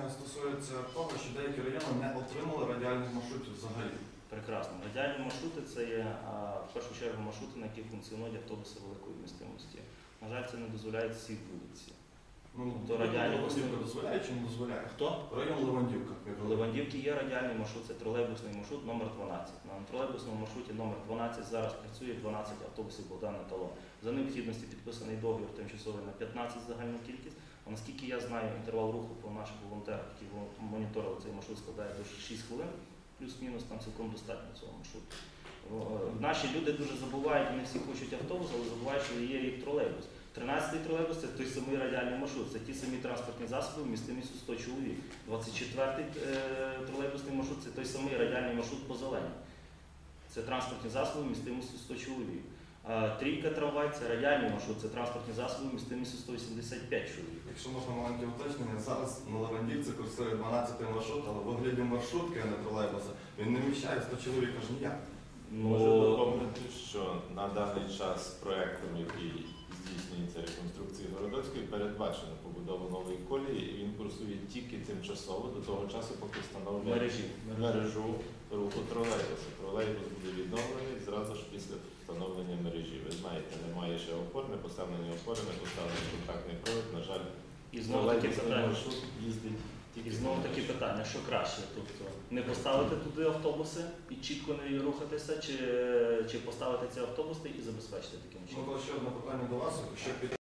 стосується того, що деякі райони не отримали радіальних маршрутів взагалі. Прекрасно. Радіальні маршрути – це є в першу чергу маршрути, на яких функціонують автобуси великої вмістимості. На жаль, це не дозволяють всі вулиці. Левандівка дозволяє чи не дозволяє? Хто? Район Левандівка. В Левандівці є радіальний маршрут, це тролейбусний маршрут номер 12. На тролейбусному маршруті номер 12 зараз працює 12 автобусів Богдана Талон. За необхідності підписаний договір тимчасовий на 15 загальну кількість. А наскільки я знаю, інтервал руху по наших волонтерах, які моніторили цей маршрут, складає до 6 хвилин, плюс-мінус там цілком достатньо цього маршруту. Наші люди дуже забувають, вони всі хочуть автобус, але забувають, що є і тролейбус. 13-й тролейбус – це той самий радіальний маршрут, це ті самі транспортні засоби вмістимістю 100 чоловік. 24-й тролейбусний маршрут – це той самий радіальний маршрут по зелені. Це транспортні засоби вмістимістю 100 чоловік. Трійка трамвай – це радіальний маршрут, це транспортні засоби вмістимістю 185 чоловік. Якщо можна маленьке уточнення, зараз на Левандівці курсує 12-й маршрут, але в вигляді маршрутки, а не тролейбуса, він не вміщає 100 чоловік аж ніяк. Можу доповнити, що на даний час проєктом, який здійснюється реконструкції Городоцької, передбачено побудову нової колії, і він курсує тільки тимчасово до того часу, поки встановлює мережу руху тролейбуса. Тролейбус буде відновлений зразу ж після встановлення мережі. Ви знаєте, немає ще опор, не поставлені опори, не поставлений контактний провід. На жаль, тролейбусний маршрут їздить. І знову такі питання, що краще? Тобто не поставити туди автобуси і чітко не рухатися, чи поставити ці автобуси і забезпечити таким чином? Ще одне питання до вас.